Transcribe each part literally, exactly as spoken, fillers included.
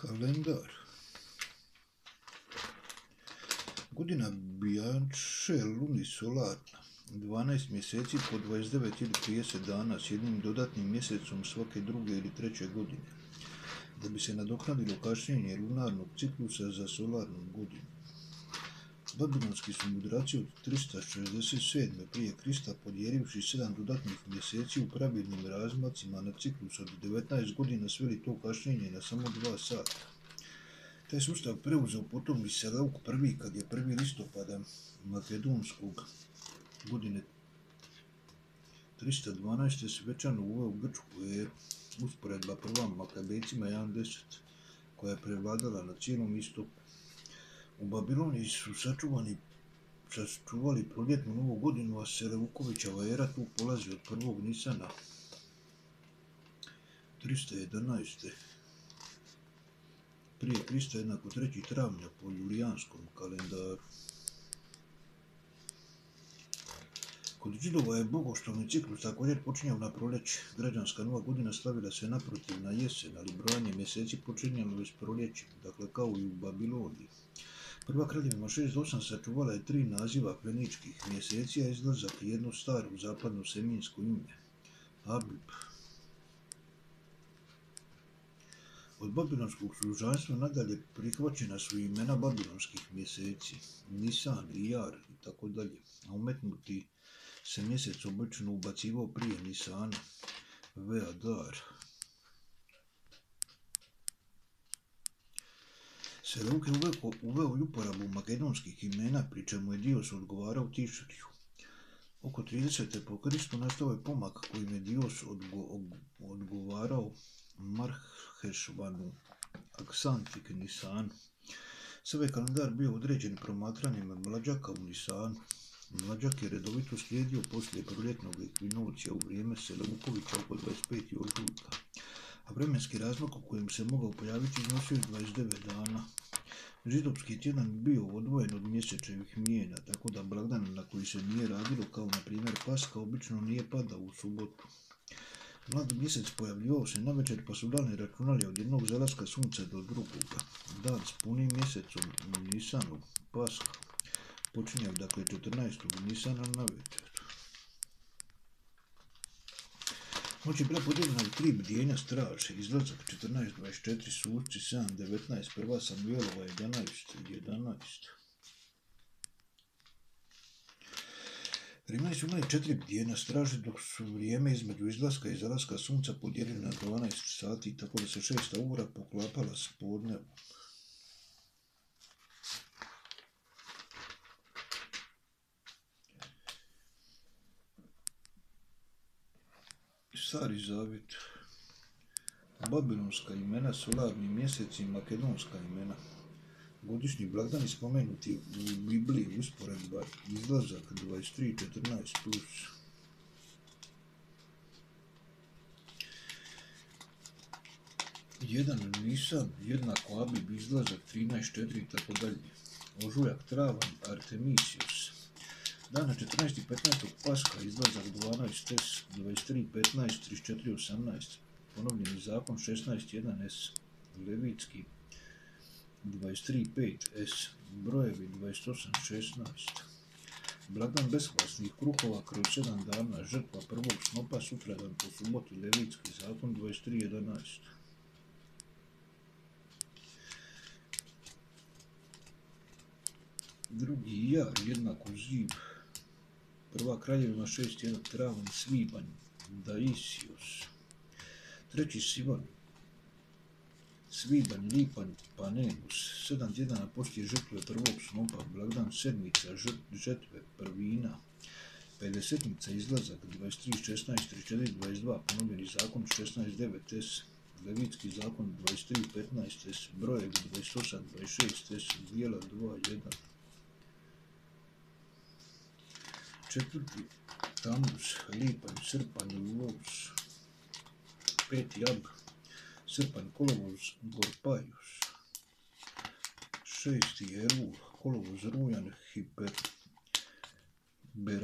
Kalendar. Godina Bianče Luni solarna. dvanaest mjeseci po dvadeset devet ili trideset dana s jednim dodatnim mjesecom svake druge ili treće godine, da bi se nadoknadilo kašnjenje lunarnog ciklusa za solarnu godinu. Babilonski su mudraci od tristo šezdeset sedme prije Krista podijelivši sedam dodatnih mjeseci u pravilnim razmacima na ciklus od devetnaest godina sveli to kašnjenje na samo dva sata. Taj sustav preuzeo potom i Seleuk prvi kad je prvi listopada makedonskog godine tristo dvanaeste svečano uveo grčku eru, usporedba prva Makabejcima jedan deset, koja je prevladala na cijelom istoku. U Babiloniji su sačuvani, sačuvali proljetnu novu godinu, a Seleukovićeva era tu polazi od prvog Nisana tristo jedanaeste prije Krista jednako treći travnja po julijanskom kalendaru. Kod Židova je bogoštovni ciklus također počinjao na proljeće. Građanska nova godina slavila se naprotiv na jesen, ali brojanje mjeseci počinjalo je s proljećem, dakle kao i u Babiloniji. Prva kraljevina šest osam sačuvala je tri naziva feničkih mjeseci, a izlazak jedno staro zapadno seminsko ime, Abib. Od babilonskog služanstva nadalje prihvaćena su imena babilonskih mjeseci, Nisan, Ijar i tako dalje, a umetnuti se mjesec obično ubacivao prije Nisana, Veadar. Seleuk je uveo, uveo uporabu makedonskih imena, pri čemu je Dios odgovarao Tišriju. Oko tridesete po Kristu nastao je pomak kojim je Dios odgo, odgovarao Marhešvanu, Aksantik Nisanu. Sve je kalendar bio određen promatranjem mlađaka u Nisanu. Mlađak je redovito slijedio poslije proljetnog ekvinocija u vrijeme Seleukovića oko dvadeset peti ožujka, a vremenski razmak u kojem se mogao pojaviti iznosio dvadeset devet dana. Židovski tjedan bio odvojen od mjesečevih mijena, tako da blagdan na koji se nije radilo, kao na primjer Paska, obično nije padao u subotu. Mladi mjesec pojavljivao se navečer, pa su dani računali od jednog zalaska sunca do drugoga. Dan s punim mjesecom u Nisanu, Paska, počinjao dakle četrnaestog Nisana navečer. Noć je bila podijeljena u tri bdjenja straže, izlazak četrnaest dvadeset četiri, suci sedam devetnaest, prva Samuelova jedanaest jedanaest. Rimljani su imali četiri bdjenja straže, dok su vrijeme između izlaska i zalaska sunca podijeljeni na dvanaest sati, tako da se šesta ura poklapala s podnevom. Stari zavjet, babilonska imena, solarni mjeseci i makedonska imena. Godišnji blagdani spomenuti u Bibliji, usporedba izlazak dvadeset tri četrnaest plus. jedan Nisan jednako Abib, izlazak trinaest četiri i tako dalje. Ožujak, travanj, Artemisius. Dana četrnaest petnaest Paska, izlazak dvanaest S, dvadeset tri petnaest, trideset četiri osamnaest, ponovljeni zakon šesnaest jedan S, Levitski dvadeset tri pet S, brojevi dvadeset osam šesnaest. Blagdan beskvasnih kruhova kroz sedam dana, žrtva prvog snopa sutradan po suboti, Levitski zakon dvadeset tri jedanaest. Drugi Ijar jednako Ziv. Prva kraljevina šest jedan travanj, svibanj, Daisius. Treći Sivan, svibanj, lipanj, Panemus. Sedam tjedana poslije žrtve prvog snopa, blagdan sedmica, žetve prvina. pedesetnica izlazak dvadeset tri šesnaest, trideset četiri dvadeset dva, ponovljeni zakon šesnaest devet S. Levitski zakon dvadeset tri petnaest S, brojevi dvadeset osam dvadeset šest S, dijela dva jedan. Četvrti Tamuz, lipanj, srpanj, lovuz. Peti Ab, srpanj, kolovoz, Gorpajus. Šesti Elul, kolovoz, rujan, Hiper,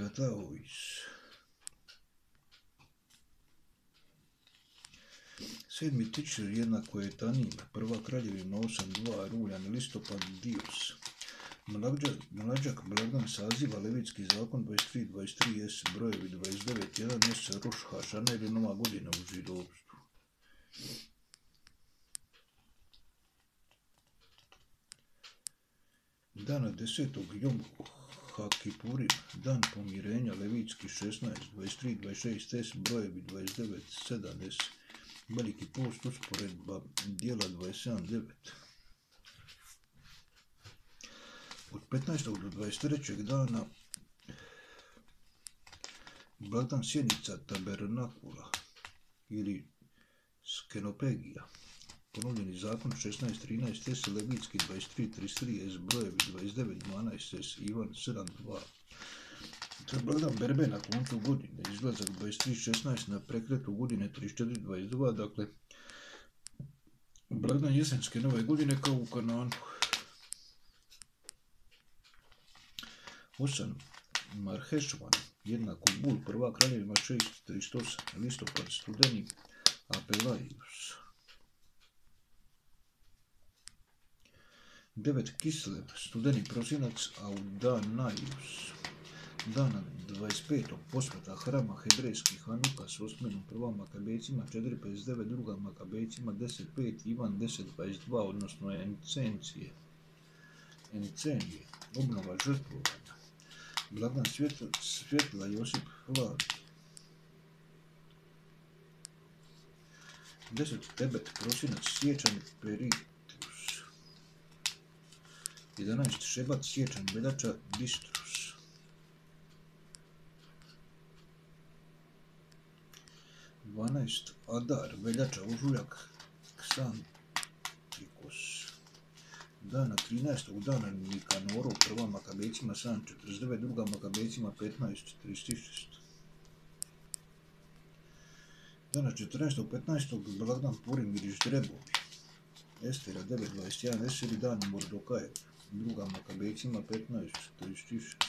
Berataois. Sedmi tičer jednako je Tanima, prva kraljevina osam dva, ruljan listopad Dios. Mlađak blagdan saziva Levitski zakon dvadeset tri dvadeset tri S, brojevi dvadeset devet jedan S, Roš Hašana ili Nova godina u židovstvu. Dana desetog Jom Hakipurim, dan pomirenja Levitski šesnaest dvadeset tri dvadeset šest S, brojevi dvadeset devet sedam S, veliki post usporedba dijela dvadeset sedam devet. Od petnaestog do dvadeset trećeg dana blagdan sjednica tabernakula ili skenopegija, ponovljeni zakon šesnaest trinaest S, Levitski dvadeset tri trideset tri S, brojevi dvadeset devet dvanaest S, Ivan sedam dva. To je blagdan berbe na koncu godine, izlazak dvadeset tri šesnaest na prekretu godine trideset četiri dvadeset dva, dakle blagdan jesenske nove godine kao u Kananu. osam Marhešvan, jednako Bul, prva kraljevina šest trideset osam, listopad studeni Apelaius. devet Kislev, studeni prosinac Audanaius. Dana dvadeset petog posveta hrama hebrejski Hanuka s osmenom, prva Makabejcima četiri pedeset devet, druga Makabejcima deset pet, Ivan deset dvadeset dva, odnosno Encencije. Encenije, obnova žrtvovanja. Blagdan svjetla, svjetla Josip Flavi. deset Tebet, prosinac, siječanj, Peritrus. jedanaest Šebat, siječanj, veljača, Bistrus. dvanaest Adar, veljača, ožujak, Ksantikos. Dana trinaestog dana Nikanoro, prva Makabejcima sedam četrdeset devet, druga Makabejcima petnaest trideset šest. Dana četrnaestog petnaestog blagdan Purim ili Ždrebovi, Estera devet dvadeset jedan S ili dan Mordokajev, druga Makabejcima petnaest trideset šest.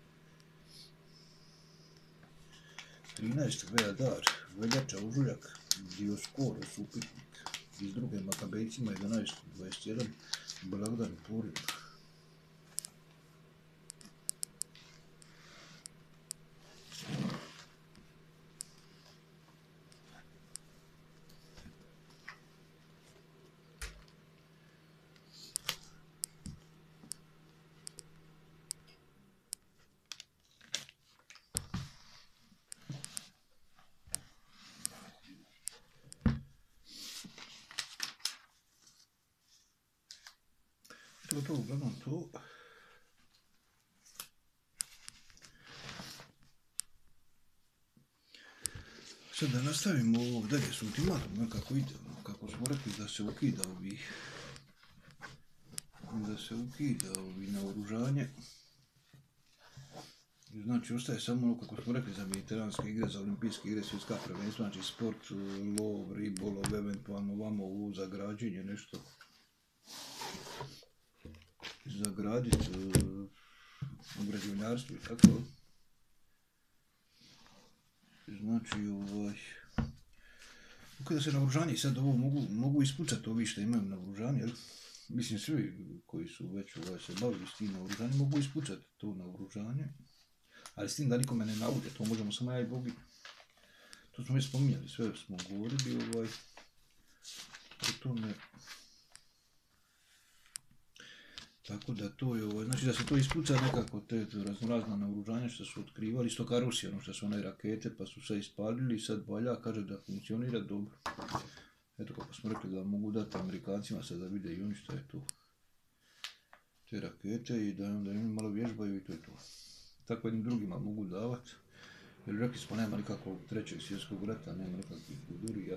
trinaest Veadar, veljača, ožujak, Dioskoros, upitnik, iz druge Makabejcima jedanaest dvadeset jedan, blagdan Purim. To, to, uglavnom to. Sad da nastavimo ovo dalje s ultimatom, kako idemo, kako smo rekli da se ukida ovi, da se ukida ovi naoružanje. Znači, ostaje samo ono, kako smo rekli, za mediteranske igre, za olimpijske igre, svjetska prvenstva, znači sport, lov, ribolov, eventualno vamo u za građenje, nešto zagraditi u građevinarstvu i tako. Znači, ovaj, kada se naoružanje sad ovo mogu, mogu ispucati ovi što imaju naoružanje, mislim svi koji su već ovaj, se bavili s tim naoružanjem mogu ispucati to naoružanje, ali s tim da nikome ne naude, to možemo samo ja i Bogi. To smo već spominjali, sve smo govorili ovaj, o tome. Tako da to je ovo, znači da se to ispuca nekako te raznorazna naoružanja što su otkrivali, isto kao Rusija, ono što su one rakete pa su sve ispalili i sad valja, kaže da funkcionira dobro. Eto kako smo rekli da mogu dati Amerikancima sad da vide i oni što je to. Te rakete i da onda oni malo vježbaju i to je to. Tako jednim drugima mogu davati. Jer rekli smo nema nikakvog trećeg svjetskog rata, nema nikakvih udurija.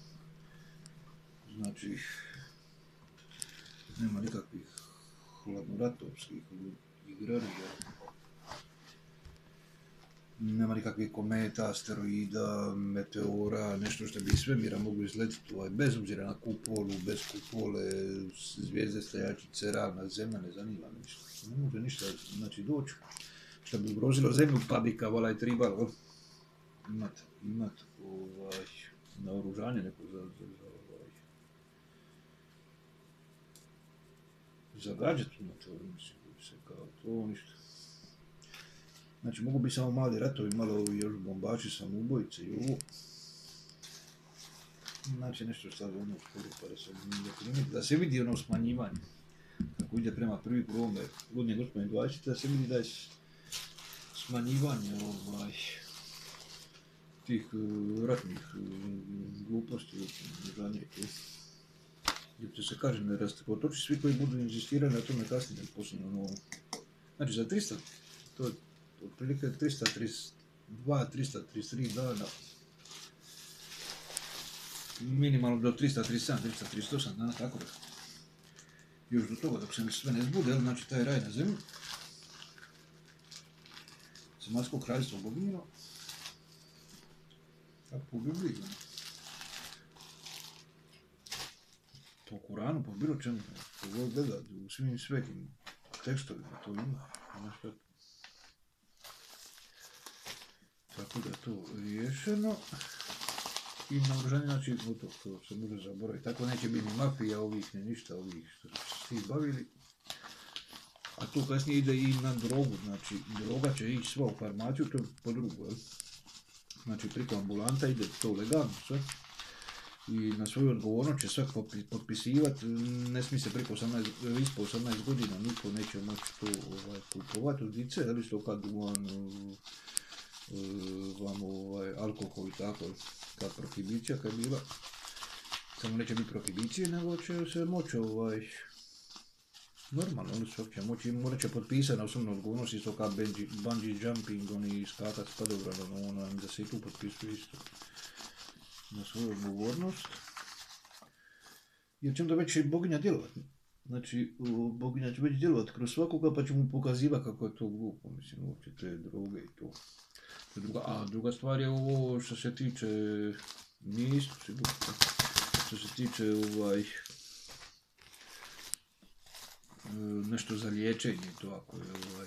Znači, nema nikakvih hladnoratovskih igrarija. Nema nikakvih kometa, asteroida, meteora, nešto što bi iz svemira moglo izletiti, ovaj, bez obzira na kupolu, bez kupole, zvijezde stajačice, ravna zemlja, ne zanima me ništa. Ne može ništa, znači doći, što bi ugrozilo zemlju, pa bi kao valaj tribalo imat, imat ovaj, naoružanje neko za, za, za zagađati motor, mislim, se kao to ništa. Znači, mogu biti samo mali ratovi, malo ovi još bombači, samoubojice i ovo. Znači, nešto sad ono skoro, pa da se primiti, da se vidi ono smanjivanje. Kako ide prema prvi prvome godine gospodine dvadeset, da se vidi da je smanjivanje ovaj, tih uh, ratnih uh, gluposti u zadnje tu. Gdje će se kaže ne rastoči svi koji budu inzistirali na tome kasnije posljedno novo. Znači za tristo, to je otprilike tristo trideset dva do tristo trideset tri dana. Minimalno do tristo trideset sedam do tristo trideset osam dana, tako da. Još do toga dok se sve ne zbude, znači taj raj na zemlji. Zemaljsko kraljstvo Bogino. Kako po Bibliji. Po Kuranu, po bilo čemu. Po god gleda, u svim svetim tekstovima to ima. Tako da je to riješeno. I naoružanje, znači, to, to se može zaboraviti. Tako neće biti ni mafija ovih, ni ništa ovih što su svi bavili. A to kasnije ide i na drogu, znači, droga će ići sva u farmaciju, to je po drugu, jel? Znači, priko ambulanta ide to legalno sve. I na svoju odgovornost će svak potpisivati, ne smije se priko osamnaest, ispod osamnaest godina, niko neće moći to ovaj, kupovati od dice, ali što kad duvan, vam ovaj, alkohol i tako, ta prohibicija kad je bila, samo neće biti prohibicije, nego će se moći ovaj, normalno, oni svak će moći, morat će potpisati na osobnu odgovornost, isto kao bungee jumping, oni skakat s padobranom, ono, da se i tu potpisuje isto na svoju odgovornost. Jer će onda već i boginja djelovati. Znači, boginja će već djelovati kroz svakoga, pa će mu pokazivati kako je to glupo, mislim, uopće te droge i to. to druga, a druga stvar je ovo što se tiče, nije isto sigurno, što se tiče ovaj, nešto za liječenje, to ako je ovaj,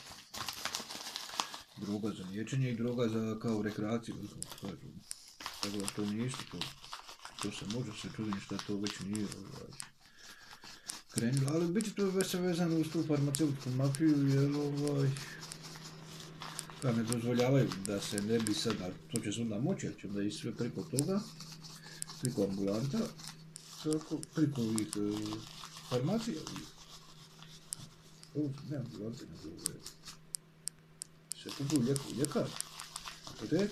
droga za liječenje i droga za kao rekreaciju, tako da to nije isto, to, to se može se čudim što to već nije ovaj, krenulo, ali biti to već se vezano uz tu farmaceutsku mafiju, jer ovaj, da ne dozvoljavaju da se ne bi sada, to će se onda moći, jer će onda i sve preko toga, preko ambulanta, tako, preko ovih e, farmacija. Ovo ne ambulante, nego ove, se kupuju lijekovi, ljekar, apotek.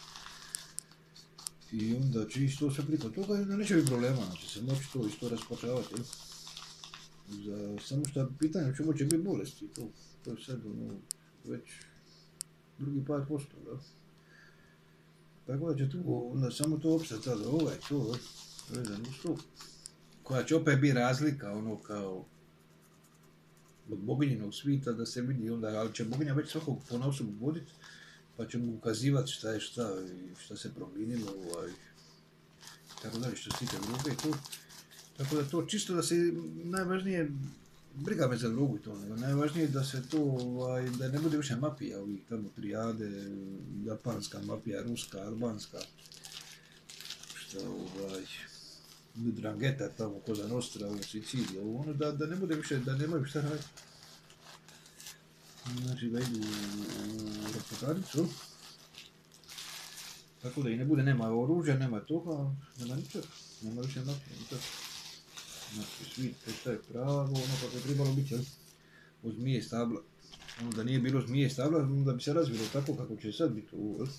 I onda će isto sve preko toga i onda neće biti problema, znači se moći to isto raspačavati. Za samo što pitanje u čemu će biti bolesti, to, to je sad ono, već drugi par posto, da. Tako da će tu onda samo to opstati sada, ovaj, to, vezano uz to. Koja će opet biti razlika, ono kao od boginjinog svita da se vidi onda, ali će boginja već svakog ponosobu voditi, pa će mu ukazivati šta je šta i šta se promijenilo, ovaj, tako dalje što se tiče druge i to. Tako da to čisto da se najvažnije, briga me za drugu i to, nego najvažnije je da se to, ovaj, da ne bude više mafija ovih tamo trijade, japanska mafija, ruska, albanska, šta ovaj, Drangheta tamo, Cosa Nostra u Siciliji, ono, da, da ne bude više, da nemaju šta raditi. Znači da idu u rapotarnicu, tako da i ne bude, nema oružja, nema toga, nema ničega, nema više mafije, ničega. Znači, svi to je pravo, ono kako je trebalo biti, jel? Od zmije stabla. Ono da nije bilo zmije stabla, onda bi se razvilo tako kako će sad biti ovo, jel?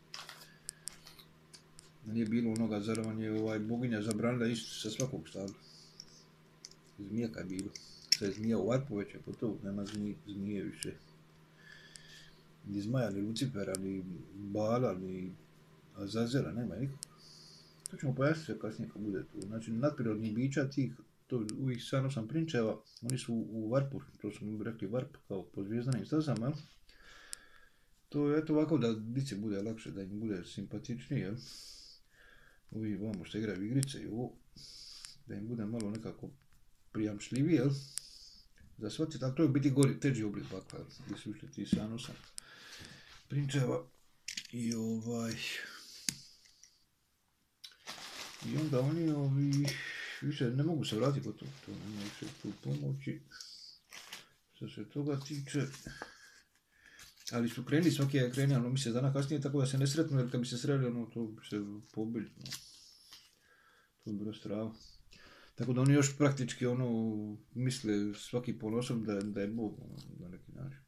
Da nije bilo onoga, zar vam je ovaj, boginja zabranila isto sa svakog stabla. Zmija kad je bilo. Sad je zmija u Arpu već je gotovo, nema zmije, zmije više. Ni Zmaja, ni Lucifera, ni Bala, ni Azazela, nema nikog. To ćemo pojasniti kasnije kad bude tu. Znači, nadprirodnih bića tih, to ovih sedam osam prinčeva, oni su u Varpu, to smo rekli Varp, kao po zvijezdanim stazama. To je eto ovako da dici bude lakše, da im bude simpatičnije, jel? Ovi vamo što igraju igrice i ovo, da im bude malo nekako prijamčljivije, jel? Za shvatiti, ali to je biti gori, teži oblik bakva, gdje su išli ti sedam osam prinčeva. I ovaj... I onda oni ovi, više ne mogu se vratiti po to, to nema više tu pomoći. Što se toga tiče, ali su krenuli, svaki je krenuli, ono misle dana kasnije, tako da se ne sretnu, jer kad bi se sreli, ono, to bi se pobili, no. To bi bilo strava. Tako da oni još praktički, ono, misle svaki ponosom da, da je Bog, ono, na neki način.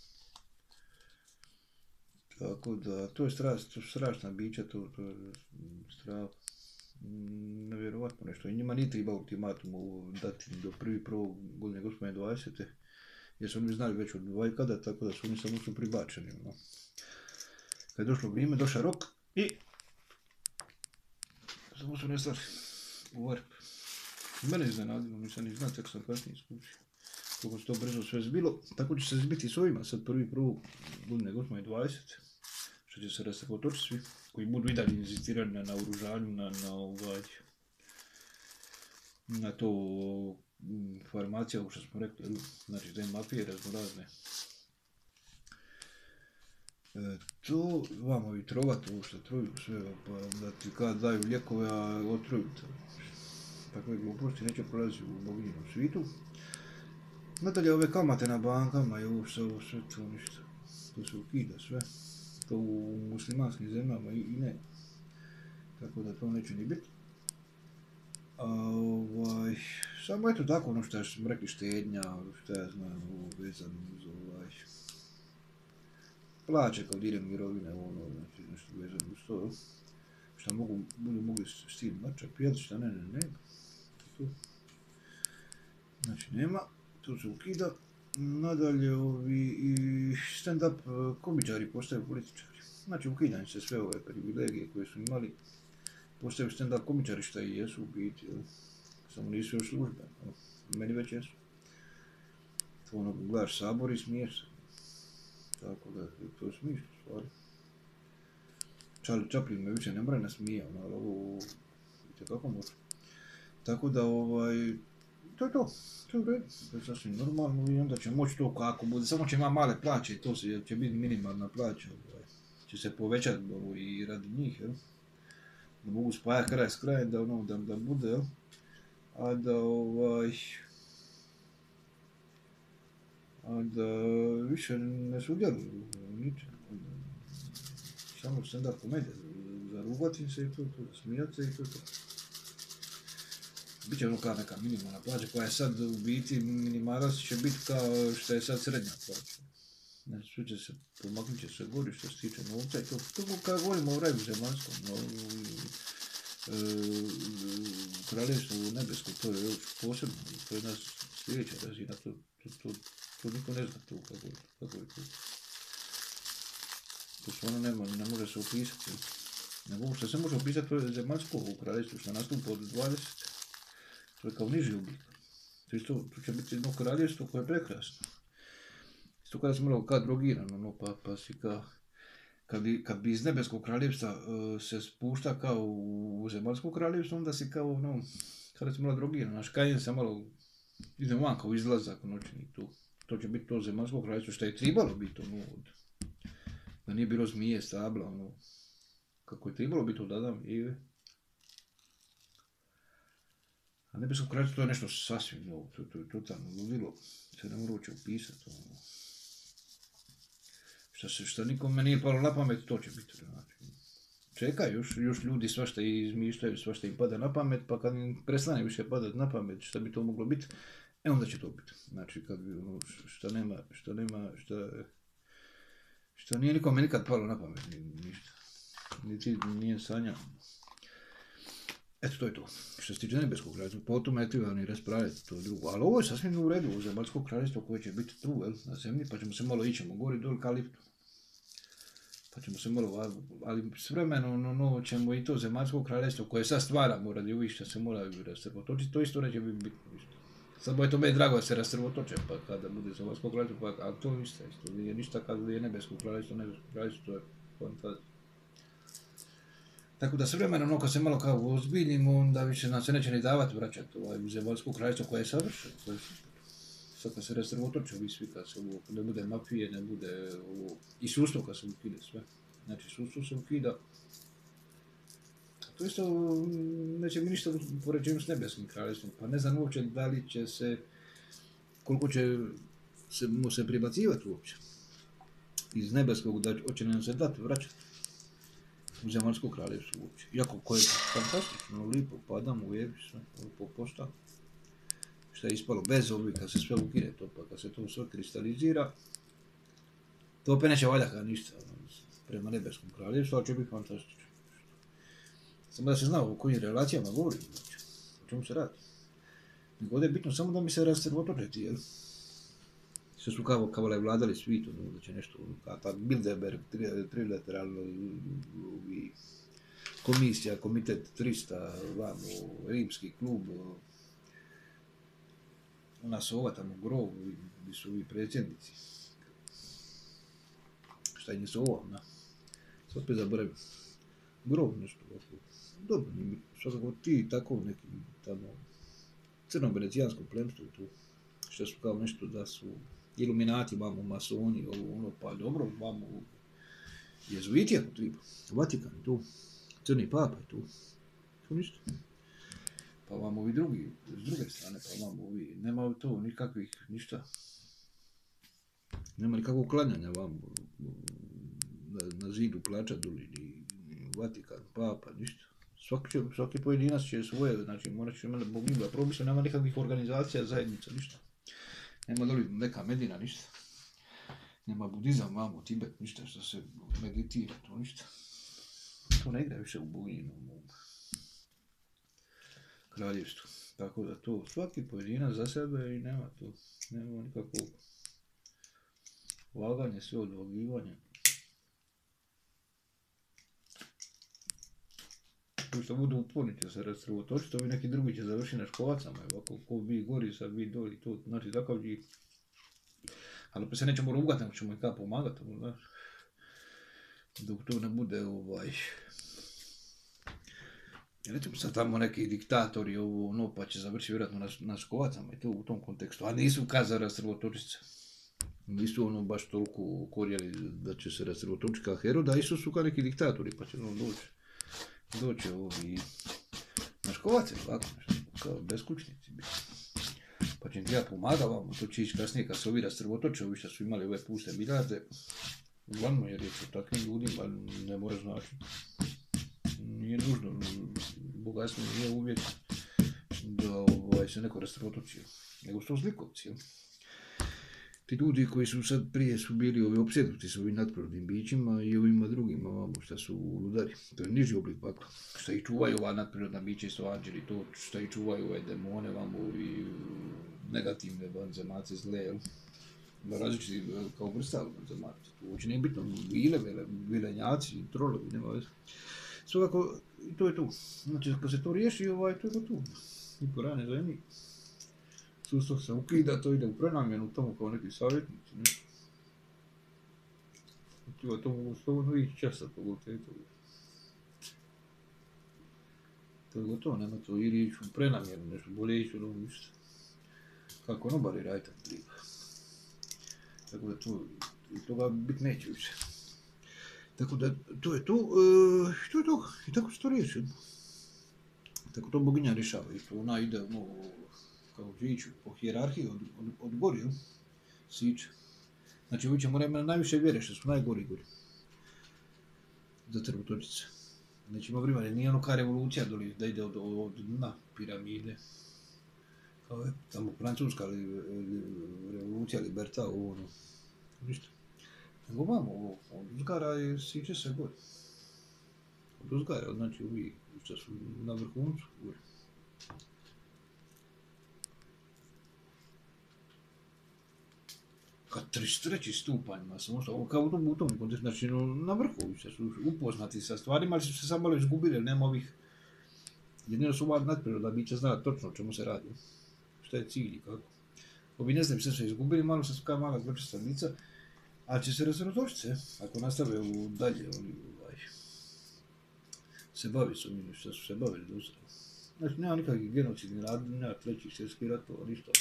Tako da, to je stras, to strašna bića, to, to je strava. Nevjerovatno nešto. I njima nije treba ultimatum dati do prvi prvog godine gospodine dvadesete. Jer su oni znali već od vajkada, tako da su oni samo su pribačeni. No. Kad je došlo vrijeme, došao rok i samo su nestali u varp. Mene je iznenadilo, nisam ni znao, tako sam kasnije iskučio. Koliko se to brzo sve zbilo, tako će se zbiti s ovima, sad prvi prvog godine gospodine dvadesete. Što će se rasrepotočiti svi koji budu i dalje inzistirani na naoružanju, na, na, ovaj, na to farmacija, ovo što smo rekli, znači te mafije raznorazne. E, to vam ovi trovat, ovo što truju sve, pa da ti kad daju lijekove, a otruju te. Takve gluposti neće prolaziti u boginjenom svijetu. Nadalje ove kamate na bankama i ovo sve, ovo sve to ništa, to se ukida sve. To u muslimanskim zemljama i, i ne. Tako da to neće ni biti. A, ovaj, samo eto tako ono što smo rekli, štednja, što ja znam, ovo vezano uz ovaj plaće kao idem mirovine, ono, znači nešto vezano uz to, šta mogu, budu mogli s tim mača pijati, šta ne, ne, ne, to. Znači nema, to se ukida. Nadalje ovi i stand-up komičari postaju političari. Znači ukidaju se sve ove privilegije koje su imali, postaju stand-up komičari šta i jesu u biti, jel? Samo nisu još službe, jel? Meni već jesu. To ono, gledaš Sabor i smiješ se. Tako da, to je smišno stvari. Charlie Chaplin me više ne mora nasmija, ali ovo, vidite kako može. Tako da, ovaj, to je to, to je u redu, to je sasvim normalno i onda će moći to kako bude, samo će imati male plaće i to se, će biti minimalna plaća, ovaj, će se povećati ovo, i radi njih, jel? Da mogu spajati kraj s krajem, da, ono, da, da bude, jel? A da, ovaj, a da više ne sudjeluju u ničem, samo stand-up komedija, zarugati se i to, to, smijati se i to, to. Biće ono kao neka minimalna plaća koja je sad u biti minimalac će biti kao što je sad srednja plaća. Znači sve će se, pomaknut će se gori što se tiče novca i to, to kada govorimo o raju zemaljskom, no, u kraljevstvu nebesko, to je još posebno, to je nas sljedeća razina, to, to, to, to niko ne zna to kako, kako je to. To stvarno nema, ne može se opisati. Ne mogu što se može opisati, to je zemaljsko u kraljevstvu što nastupa od dvadesete. To je kao niži oblik. To, isto, to će biti jedno kraljevstvo koje je prekrasno. Isto kada si malo kao drogirano, no, pa, pa si kao, kad bi, kad bi iz nebeskog kraljevstva uh, se spušta kao u, u zemaljsko kraljevstvo, onda si kao, no, kada si malo drogiran, naš kajen se malo ide van kao izlazak noćni tu. To će biti to zemaljsko kraljevstvo što je trebalo biti ono od, da nije bilo zmije, stabla, ono, kako je trebalo biti od Adama i Eve. A nebesko kraljevstvo to je nešto sasvim novo, to, to je totalno ludilo, se ne mora uopće upisati. Ono. Šta, se, šta nikome nije palo na pamet, to će biti. Znači. Čekaj, još, još ljudi svašta izmišljaju, svašta im pada na pamet, pa kad im prestane više padati na pamet, šta bi to moglo biti, e onda će to biti. Znači, kad bi, ono, šta nema, šta nema, šta, šta nije nikome nikad palo na pamet, ništa. Niti nije sanjao. Eto, to je to. Što se tiče nebeskog kraljevstva, potom ne treba ni raspravljati to drugo. Ali ovo je sasvim u redu, u zemaljsko kraljevstvo koje će biti tu, jel, na zemlji, pa ćemo se malo ićemo gori doli ka liftu. Pa ćemo se malo, ali s vremenom no, no, ćemo i to zemaljsko kraljevstvo koje sad stvaramo radi uvijek što se moraju rasrvotočiti, to isto neće biti ništa. Samo je to meni drago da se rasrvotoče, pa kada bude zemaljsko kraljevstvo, pa a to ništa isto, nije ništa kada je nebesko kraljevstvo, nebesko kraljevstvo, to je fantazija. Tako da s vremenom, no, kad se malo kao ozbiljimo, onda više nam se neće ni davati vraćati ovaj, u zemaljsko kraljevstvo koje je savršeno. Sad kad se rasrvotoče ovi svi, kad se ovo, ne bude mafije, ne bude ovo, i sustav kad se ukide sve. Znači sustav se ukida, to isto neće mi ništa poređenju s nebeskim kraljevstvom, pa ne znam uopće da li će se, koliko će se, mu se pribacivati uopće iz nebeskog, da hoće nam se dati, vraćati u zemaljsko kraljevstvo uopće. Iako koje je fantastično, lipo, padamo u jebi, sve, po posta. Što je ispalo bez ovih, kad se sve ukine to, pa kad se to sve kristalizira, to opet neće valjaka ništa prema nebeskom kraljevstvu, ali će biti fantastično. Samo da se zna o kojim relacijama govorim, o čemu se radi. Nego ovdje je bitno samo da mi se rastrvotočeti, jel? Sve su kao kavale vladali svijetom, da će nešto, ta Bilderberg, trilateralno, komisija, komitet trista, vamo, rimski klub, ona sova tamo grov, gdje su ovi predsjednici. Šta je nisu ovo, na? Sad opet zaboravim. Grov nešto ovako. Dobro, svakako ti tako neki tamo crno-venecijansko plemstvo tu, što su kao nešto da su iluminati, vamo masoni, ovo ono, pa dobro, vamo jezuiti ako treba, Vatikan je tu, crni papa je tu, to ništa. Pa vam ovi drugi, s druge strane, pa vam ovi, nema to nikakvih, ništa. Nema nikakvog klanjanja vam na, na zidu plača doli, ni, ni Vatikan, papa, ništa. Svaki, će, svaki pojedinac će svoje, znači morat će imati Bog Bibla, propisa, nema nikakvih organizacija, zajednica, ništa. Nema doli neka Medina, ništa. Nema budizam, vamo, Tibet, ništa što se meditira, to ništa. To ne igra više u boginom kraljevstvu. Tako da to svaki pojedinac za sebe i nema to, nema nikakvog vaganja, sve odvagivanja. To što budu uporni će se rastrvotočiti, ovi neki drugi će završiti na školacama, ovako ko vi gori, sad vi doli, to znači takav ji. Ali pa se nećemo rugati, nego ćemo i kao pomagati, znaš. Dok to ne bude ovaj... Recimo sad tamo neki diktatori, ovo, ono, pa će završiti vjerojatno na, na školacama i to u tom kontekstu, a nisu kaza rastrvotočice. Nisu ono baš toliko korjeli da će se rastrvotočiti kao Herod, a isto su kao neki diktatori, pa će ono doći. Doće ovi na škovace, ovako nešto, kao beskućnici biti. Pa će im treba pomagati vam, to će ići kasnije kad se ovi rastrvotoče, ovi što su imali ove puste milijarde. Uglavnom je riječ o takvim ljudima, ne mora značiti. Nije nužno, bogatstvo nije uvijek da ovaj, se neko rastrvotočio, nego su to zlikovci. Jel? Ti ljudi koji su sad prije su bili ovi opsjednuti s ovim nadprirodnim bićima i ovima drugima, vamo što su ludari. To je niži oblik pakla. Što ih čuvaju ova nadprirodna bića i su anđeli, to što ih čuvaju ove demone, vamo i negativne vanzemace zle, jel? Različiti kao vrsta vanzemace. To uopće nije bitno, vile, vilenjaci, trolovi, nema veze. Svakako, to je tu. Znači, kad se to riješi, ovaj, to je to tu. I po rane zemlji. Sustav se ukida, to ide u prenamjenu tamo kao neki savjetnici, nešto. To je to mogu slobodno ići časa fakultetu. To je gotovo, nema to ili ići u prenamjenu, nešto bolje ići od ovom ništa. Kako nobari raditi treba. Tako da to, i toga bit neće više. Tako da, to je to, e, to je to, i tako se to riješi. Tako to boginja rješava, i to ona ide, ono, kao će ići po hijerarhiji od, od, od gori, siče. Znači, ovi će morati imati najviše vjere, što su najgori gori. Za crvotočice. Znači, ima vremena, nije ono kao revolucija doli, da ide od, od dna piramide. Kao je, tamo francuska li, li, revolucija, liberta, ovo, ono, ništa. Nego vamo, ovo, od uzgara je, siče se gore. Od uzgara, znači, ovi, što su na vrhuncu, gore. Kad trideset treći stupanj, ono, kao u tom, u tom kontekstu, znači no, na vrhu, što su upoznati sa stvarima, ali su se samo malo izgubili, nema ovih, jedino su ova nadprirodna bića znala točno o čemu se radi, šta je cilj i kako. Ovi ne znam, sve su izgubili, malo se su kao mala zločista lica, ali će se razrotočiti se, ako nastave u dalje, oni ovaj, se bavi s ovim što su se bavili do sada. Znači, nema nikakvih genocidnih radnji, nema trećih svjetskih ratova, ništa.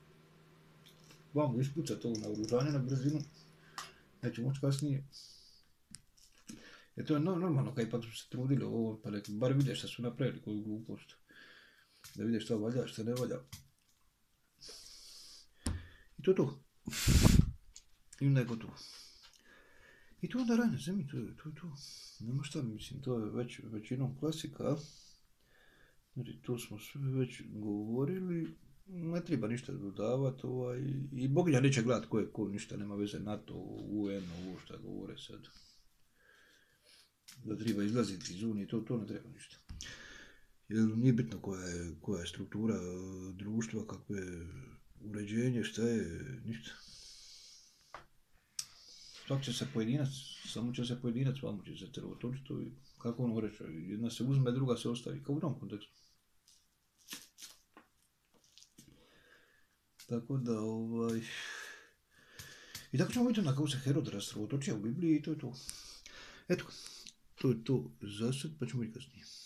Vamo ispucati ovo na oružanje na brzinu, neće moći kasnije. Jer to je normalno, kad ipak su se trudili ovo, pa nek bar vide šta su napravili, koju glupost. Da vide šta valja, šta ne valja. I to to. I onda je gotovo. I to onda raj na zemlji, to je to, to. Nema šta, mislim, to je već većinom klasika. Znači, to smo sve već govorili. Ne treba ništa dodavati, ovaj, i Boginja neće gledati ko je ko, ništa, nema veze NATO, U N, ovo šta govore sad. Da treba izlaziti iz Unije, to, to ne treba ništa. Jer nije bitno koja je, koja je struktura društva, kakvo je uređenje, šta je, ništa. Svak će se pojedinac, samo će se pojedinac, vamo će se crvotočiti, kako ono reče, jedna se uzme, druga se ostavi, kao u tom kontekstu. Tako da, ovaj... I tako ćemo vidjeti na kako se Herod rascrvotočio u Bibliji i to je to. Eto, to je to za sad, pa ćemo i kasnije.